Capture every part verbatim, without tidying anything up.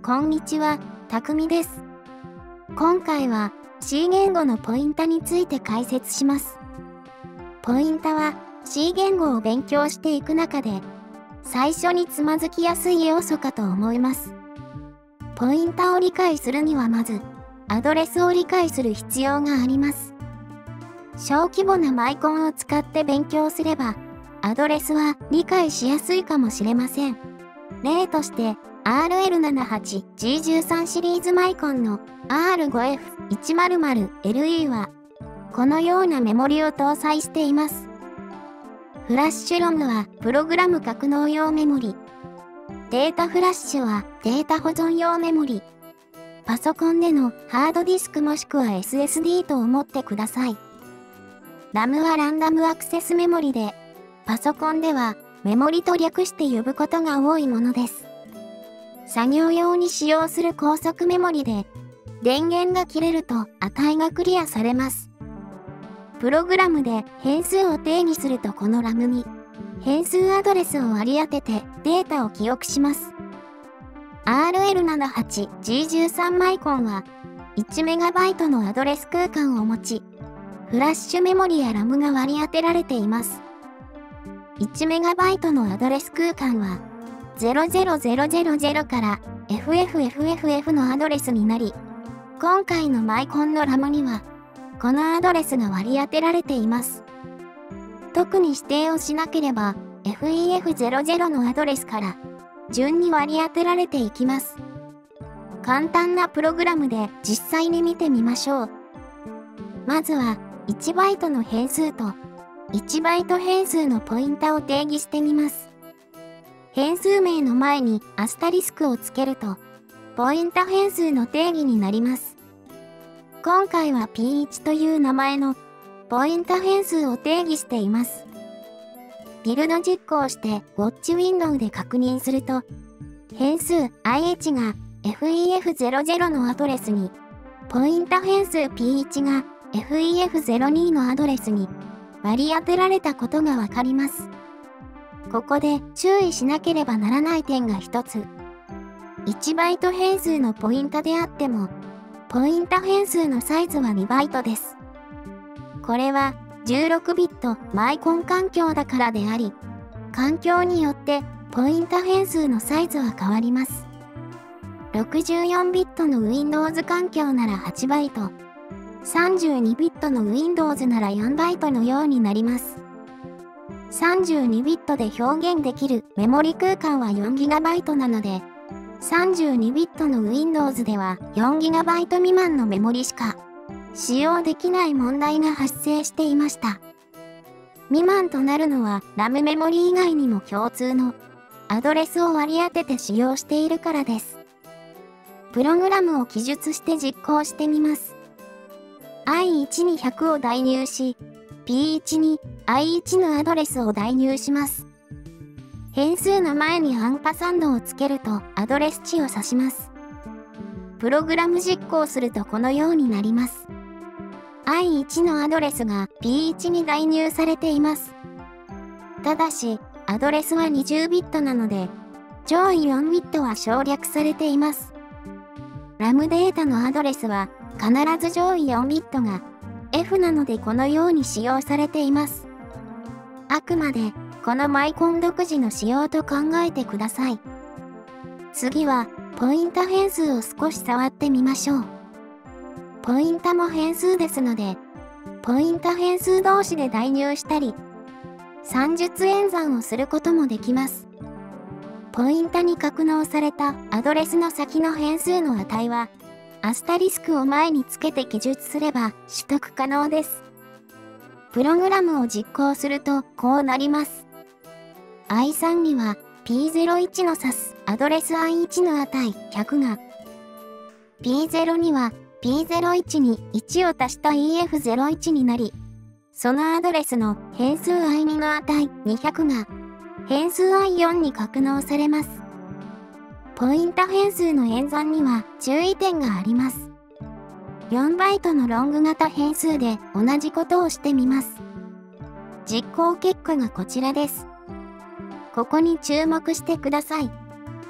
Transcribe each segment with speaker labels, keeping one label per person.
Speaker 1: こんにちは、たくみです。今回は C 言語のポイントについて解説します。ポイントは C 言語を勉強していく中で最初につまずきやすい要素かと思います。ポイントを理解するにはまずアドレスを理解する必要があります。小規模なマイコンを使って勉強すればアドレスは理解しやすいかもしれません。例として アールエルななじゅうはちジーじゅうさん シリーズマイコンの アールごエフいちまるまるエルイー はこのようなメモリを搭載しています。フラッシュロムはプログラム格納用メモリ。データフラッシュはデータ保存用メモリ。パソコンでのハードディスクもしくは エスエスディー と思ってください。ラム はランダムアクセスメモリで、パソコンではメモリと略して呼ぶことが多いものです。作業用に使用する高速メモリで、電源が切れると値がクリアされます。プログラムで変数を定義するとこのラムに変数アドレスを割り当ててデータを記憶します。アールエルななじゅうはちジーじゅうさん マイコンは いちメガバイト のアドレス空間を持ち、フラッシュメモリやラムが割り当てられています。いちメガバイト のアドレス空間はゼロゼロゼロゼロゼロから エフエフエフエフエフ のアドレスになり、今回のマイコンのラムにはこのアドレスが割り当てられています。特に指定をしなければ エフイーエフゼロゼロ のアドレスから順に割り当てられていきます。簡単なプログラムで実際に見てみましょう。まずはいちバイトの変数といちバイト変数のポインタを定義してみます。変数名の前にアスタリスクをつけるとポインタ変数の定義になります。今回は ピーワン という名前のポインタ変数を定義しています。ビルド実行して ウォッチ ウィンドウで確認すると、変数 アイエイチ が エフイーエフゼロゼロ のアドレスに、ポインタ変数 ピーワン が エフイーエフゼロに のアドレスに割り当てられたことがわかります。ここで注意しなければならない点が一つ。いちバイト変数のポイントであっても、ポイント変数のサイズはにバイトです。これはじゅうろくビットマイコン環境だからであり、環境によってポイント変数のサイズは変わります。ろくじゅうよんビットの ウィンドウズ 環境ならはちバイト、さんじゅうにビットの ウィンドウズ ならよんバイトのようになります。さんじゅうにビットで表現できるメモリ空間は よんギガバイト なので、さんじゅうにビットの ウィンドウズ では よんギガバイト 未満のメモリしか使用できない問題が発生していました。未満となるのは ラム メモリ以外にも共通のアドレスを割り当てて使用しているからです。プログラムを記述して実行してみます。アイワン にひゃくを代入し、ピーワン に アイワン のアドレスを代入します。変数の前にアンパサンドをつけるとアドレス値を指します。プログラム実行するとこのようになります。アイワン のアドレスが ピーワン に代入されています。ただし、アドレスはにじゅうビットなので、上位よんビットは省略されています。ラム データのアドレスは必ず上位よんビットが エフ なのでこのように使用されています。あくまでこのマイコン独自の仕様と考えてください。次はポイント変数を少し触ってみましょう。ポイントも変数ですので、ポイント変数同士で代入したり、算術演算をすることもできます。ポイントに格納されたアドレスの先の変数の値は、アスタリスクを前につけて記述すれば取得可能です。プログラムを実行するとこうなります。アイスリー には ピーゼロいち の指すアドレス アイワン の値ひゃくが、ピーゼロに は ピーゼロいち にいちを足した イーエフゼロいち になり、そのアドレスの変数 アイツー の値にひゃくが変数 アイフォー に格納されます。ポイント変数の演算には注意点があります。よんバイトのロング型変数で同じことをしてみます。実行結果がこちらです。ここに注目してください。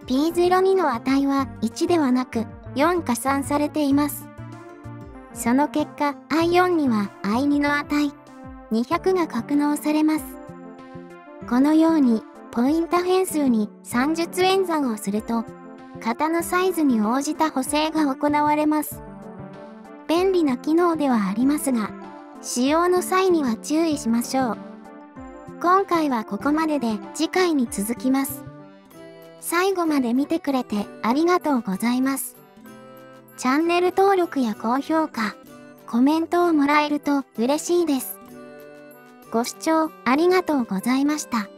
Speaker 1: ピーゼロに の値はいちではなくよん加算されています。その結果 アイよん には アイに の値にひゃくが格納されます。このようにポインタ変数に算術演算をすると型のサイズに応じた補正が行われます。便利な機能ではありますが、使用の際には注意しましょう。今回はここまでで次回に続きます。最後まで見てくれてありがとうございます。チャンネル登録や高評価、コメントをもらえると嬉しいです。ご視聴ありがとうございました。